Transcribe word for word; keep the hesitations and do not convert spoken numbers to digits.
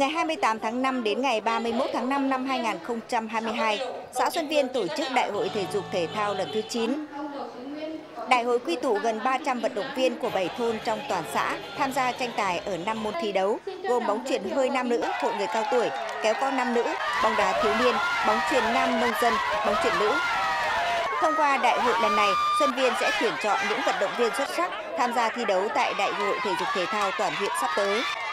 ngày hai mươi tám tháng năm đến ngày ba mươi mốt tháng năm năm hai nghìn không trăm hai mươi hai, xã Xuân Viên tổ chức Đại hội Thể dục Thể thao lần thứ chín. Đại hội quy tụ gần ba trăm vận động viên của bảy thôn trong toàn xã tham gia tranh tài ở năm môn thi đấu, gồm bóng chuyền hơi nam nữ, hội người cao tuổi, kéo co nam nữ, bóng đá thiếu niên, bóng chuyền nam nông dân, bóng chuyền nữ. Thông qua đại hội lần này, Xuân Viên sẽ tuyển chọn những vận động viên xuất sắc tham gia thi đấu tại Đại hội Thể dục Thể thao toàn huyện sắp tới.